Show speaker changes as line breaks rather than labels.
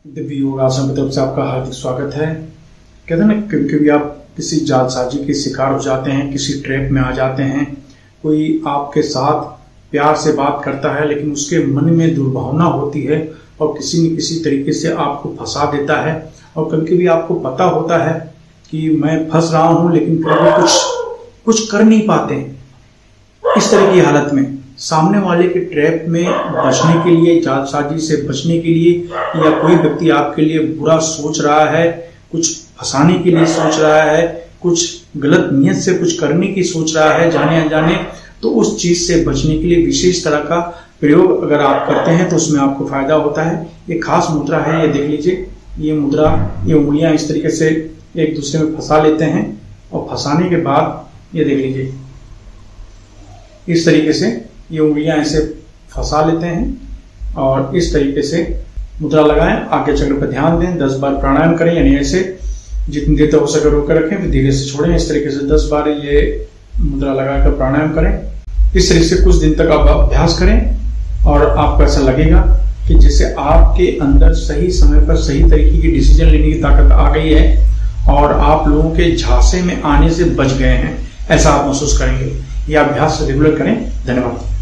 दिव्य योग आश्रम की तरफ से आपका हार्दिक स्वागत है। कहते हैं ना, कभी आप किसी जालसाजी के शिकार हो जाते हैं, किसी ट्रैप में आ जाते हैं। कोई आपके साथ प्यार से बात करता है लेकिन उसके मन में दुर्भावना होती है और किसी न किसी तरीके से आपको फंसा देता है। और कभी आपको पता होता है कि मैं फंस रहा हूं लेकिन कभी कुछ कर नहीं पाते। इस तरह की हालत में सामने वाले के ट्रैप में बचने के लिए, जालसाजी से बचने के लिए, या कोई व्यक्ति आपके लिए बुरा सोच रहा है, कुछ फंसाने के लिए सोच रहा है, कुछ गलत नियत से कुछ करने की सोच रहा है जाने अनजाने, तो उस चीज से बचने के लिए विशेष तरह का प्रयोग अगर आप करते हैं तो उसमें आपको फायदा होता है। ये खास मुद्रा है, ये देख लीजिए। ये मुद्रा, ये उंगलियां इस तरीके से एक दूसरे में फंसा लेते हैं और फंसाने के बाद ये देख लीजिए, इस तरीके से ये उंगलियां ऐसे फंसा लेते हैं और इस तरीके से मुद्रा लगाएं। आगे चक्र पर ध्यान दें, 10 बार प्राणायाम करें, यानी ऐसे जितनी देर तक हो सके रोक कर रखें, फिर धीरे से छोड़ें। इस तरीके से 10 बार ये मुद्रा लगाकर प्राणायाम करें। इस तरीके से कुछ दिन तक आप अभ्यास करें और आपको ऐसा लगेगा कि जैसे आपके अंदर सही समय पर सही तरीके की डिसीजन लेने की ताकत आ गई है और आप लोगों के झांसे में आने से बच गए हैं, ऐसा आप महसूस करेंगे। यह अभ्यास रेगुलर करें। धन्यवाद।